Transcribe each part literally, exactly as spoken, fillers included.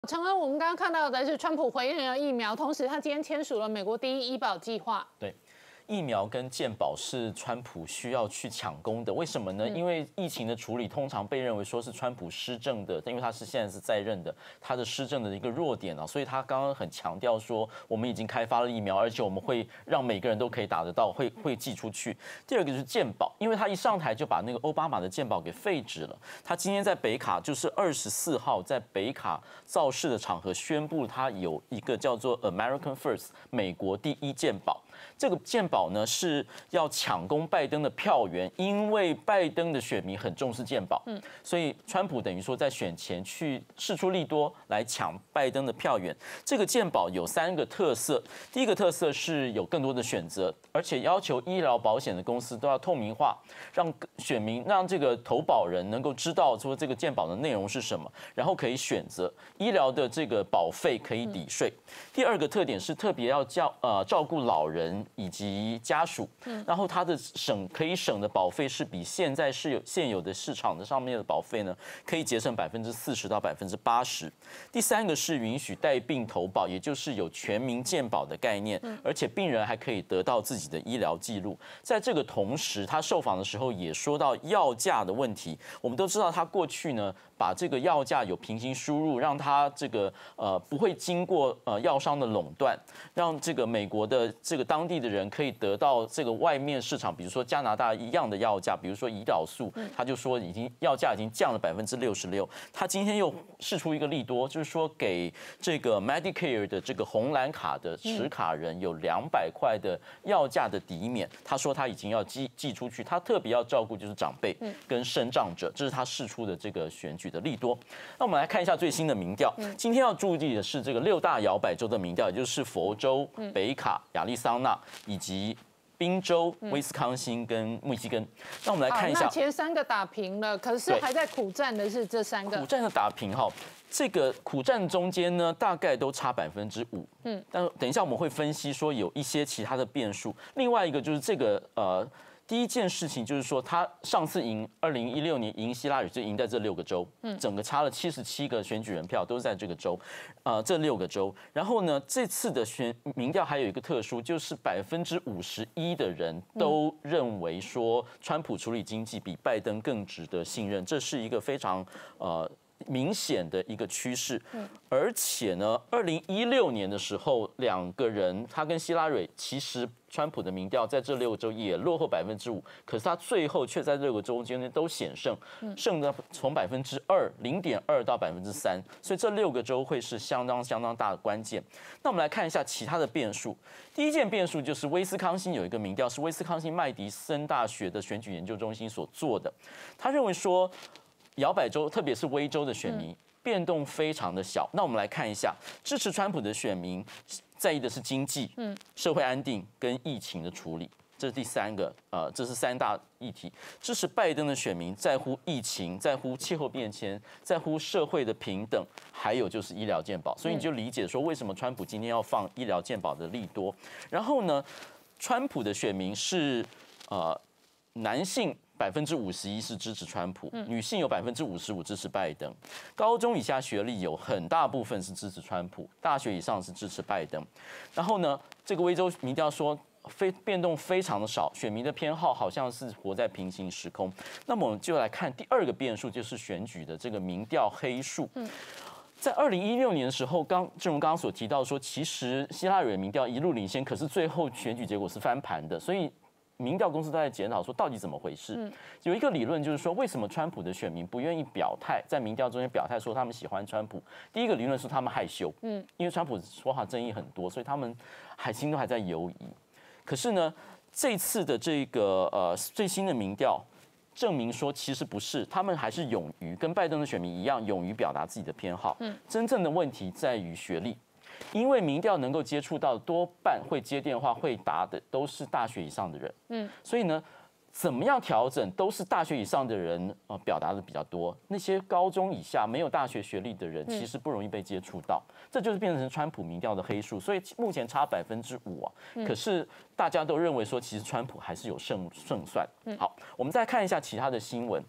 常恩，我们刚刚看到的是川普回应了疫苗，同时他今天签署了美国第一医保计划。 对。疫苗跟健保是川普需要去抢攻的，为什么呢？因为疫情的处理通常被认为说是川普施政的，因为他是现在是在任的，他的施政的一个弱点啊，所以他刚刚很强调说，我们已经开发了疫苗，而且我们会让每个人都可以打得到，会会寄出去。第二个就是健保，因为他一上台就把那个奥巴马的健保给废止了。他今天在北卡就是二十四号在北卡造势的场合宣布，他有一个叫做 American First 美国第一健保。这个健保呢是要抢攻拜登的票源，因为拜登的选民很重视健保，嗯，所以川普等于说在选前去释出利多来抢拜登的票源。这个健保有三个特色，第一个特色是有更多的选择，而且要求医疗保险的公司都要透明化，让选民让这个投保人能够知道说这个健保的内容是什么，然后可以选择医疗的这个保费可以抵税。第二个特点是特别要照呃照顾老人以及家属，然后它的省可以省的保费是比现在是有现有的市场的上面的保费呢，可以节省百分之四十到百分之八十。第三个是允许带病投保，也就是有全民健保的概念，而且病人还可以得到自己的医疗记录。在这个同时，他受访的时候也说到药价的问题。我们都知道他过去呢，把这个药价有平行输入，让他这个呃不会经过呃药商的垄断，让这个美国的这个当地的人可以得到这个外面市场，比如说加拿大一样的药价，比如说胰岛素，他就说已经药价已经降了百分之六十六。他今天又释出一个利多，就是说给这个 Medicare 的这个红蓝卡的持卡人有两百块的药价的抵免。他说他已经要寄寄出去，他特别要照顾就是长辈跟身障者，这是他释出的这个选举的利多。那我们来看一下最新的民调，今天要注意的是这个六大摇摆州的民调，也就是佛州、北卡、亚利桑那以及宾州、威斯康星跟密西根。那我们来看一下， 那前三个打平了，可是还在苦战的是这三个。 苦战的打平哈，这个苦战中间呢，大概都差百分之五。嗯，但等一下我们会分析说有一些其他的变数。另外一个就是这个呃。第一件事情就是说，他上次赢二零一六年赢希拉里就赢在这六个州，整个差了七十七个选举人票，都是在这个州，呃，这六个州。然后呢，这次的选民调还有一个特殊，就是百分之五十一的人都认为说，川普处理经济比拜登更值得信任，这是一个非常呃。明显的一个趋势，而且呢，二零一六年的时候，两个人他跟希拉蕊，其实川普的民调在这六个州也落后百分之五，可是他最后却在六个州间都险胜，胜的从百分之二零点二到百分之三，所以这六个州会是相当相当大的关键。那我们来看一下其他的变数，第一件变数就是威斯康星有一个民调是威斯康星麦迪森大学的选举研究中心所做的，他认为说。摇摆州，特别是威州的选民变动非常的小。那我们来看一下，支持川普的选民在意的是经济、社会安定跟疫情的处理，这是第三个，呃，这是三大议题。支持拜登的选民在乎疫情，在乎气候变迁，在乎社会的平等，还有就是医疗健保。所以你就理解说，为什么川普今天要放医疗健保的利多。然后呢，川普的选民是呃男性。百分之五十一是支持川普，女性有百分之五十五支持拜登，高中以下学历有很大部分是支持川普，大学以上是支持拜登。然后呢，这个威州民调说非变动非常的少，选民的偏好好像是活在平行时空。那么我们就来看第二个变数，就是选举的这个民调黑数。在二零一六年的时候，刚正如刚刚所提到说，其实希拉蕊民调一路领先，可是最后选举结果是翻盘的，所以。民调公司都在检讨说，到底怎么回事？嗯、有一个理论就是说，为什么川普的选民不愿意表态，在民调中间表态说他们喜欢川普？第一个理论是他们害羞，嗯，因为川普说话争议很多，所以他们还心都还在犹疑。可是呢，这次的这个呃最新的民调证明说，其实不是，他们还是勇于跟拜登的选民一样，勇于表达自己的偏好。嗯，真正的问题在于学历。因为民调能够接触到多半会接电话、会答的都是大学以上的人，嗯，所以呢，怎么样调整都是大学以上的人呃表达的比较多，那些高中以下没有大学学历的人其实不容易被接触到，这就是变成川普民调的黑数，所以目前差百分之五啊，可是大家都认为说其实川普还是有胜胜算。好，我们再看一下其他的新闻。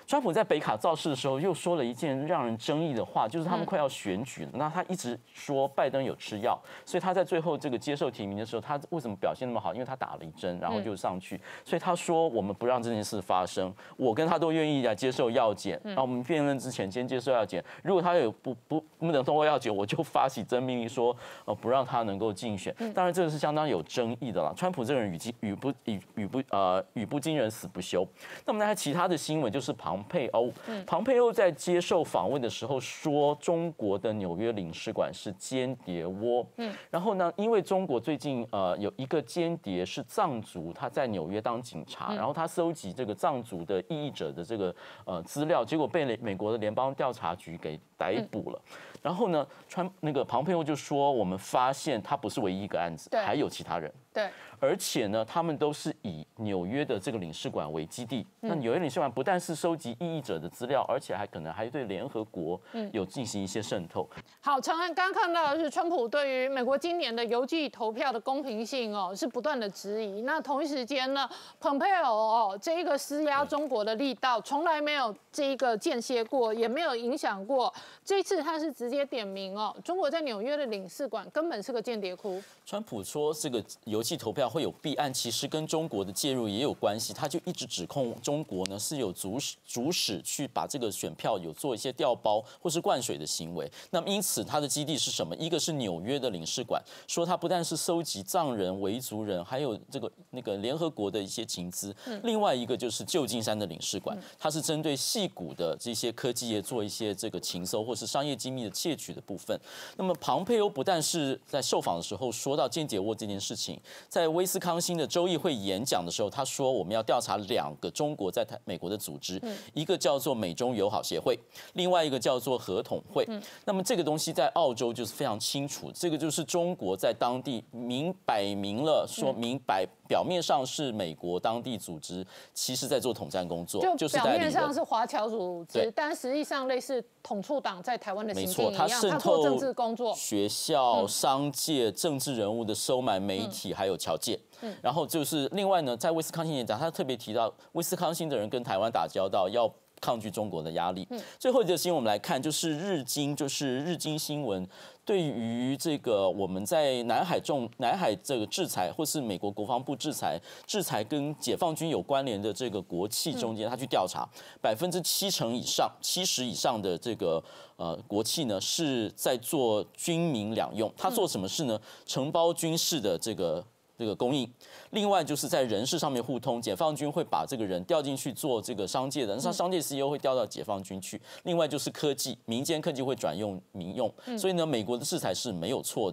川普在北卡造势的时候又说了一件让人争议的话，就是他们快要选举了，那他一直说拜登有吃药，所以他在最后这个接受提名的时候，他为什么表现那么好？因为他打了一针，然后就上去，所以他说我们不让这件事发生，我跟他都愿意来接受药检，然后我们辩论之前先接受药检，如果他有不不不能通过药检，我就发起真命令说，呃不让他能够竞选。当然这个是相当有争议的啦。川普这个人语气语不语语不呃语不惊人死不休。那么呢，其他的新闻就是庞佩欧，庞佩欧在接受访问的时候说，中国的纽约领事馆是间谍窝。嗯，然后呢，因为中国最近呃有一个间谍是藏族，他在纽约当警察，然后他搜集这个藏族的异议者的这个呃资料，结果被美国的联邦调查局给逮捕了。然后呢，川那个庞佩欧就说，我们发现他不是唯一一个案子，还有其他人。 对， 而且呢，他们都是以纽约的这个领事馆为基地。那纽约领事馆不但是收集异议者的资料，而且还可能还对联合国有进行一些渗透。 好，长安刚刚看到的是川普对于美国今年的邮寄投票的公平性哦，是不断的质疑。那同一时间呢，蓬佩奥哦这一个施压中国的力道从来没有这一个间歇过，也没有影响过。这次他是直接点名哦，中国在纽约的领事馆根本是个间谍窟。 川普说这个邮寄投票会有弊案，其实跟中国的介入也有关系。他就一直指控中国呢是有主使主使去把这个选票有做一些调包或是灌水的行为。那么因此他的基地是什么？一个是纽约的领事馆，说他不但是收集藏人、维族人，还有这个那个联合国的一些情资。另外一个就是旧金山的领事馆，它是针对矽谷的这些科技业做一些这个情搜或是商业机密的窃取的部分。那么庞佩欧不但是在受访的时候说到间谍窝这件事情，在威斯康星的州议会演讲的时候，他说我们要调查两个中国在台美国的组织，一个叫做美中友好协会，另外一个叫做合统会。那么这个东西在澳洲就是非常清楚，这个就是中国在当地明摆明了说明白。表面上是美国当地组织，其实在做统战工作， 就表面上是华侨组织，但实际上类似统促党在台湾的行径一样，他做政治工作， 学校、商界、政治人物的收买、媒体还有侨界。然后就是另外呢，在威斯康星演讲，他特别提到威斯康星的人跟台湾打交道要抗拒中国的压力。最后一则新闻我们来看，就是日经，就是日经新闻。对于这个我们在南海重南海这个制裁，或是美国国防部制裁制裁跟解放军有关联的这个国企中间，他去调查，百分之七成以上、七十以上的这个呃国企呢是在做军民两用。他做什么事呢？承包军事的这个。这个供应，另外就是在人事上面互通，解放军会把这个人调进去做这个商界的，那商界 C E O 会调到解放军去。另外就是科技，民间科技会转用民用，所以呢，美国的制裁是没有错。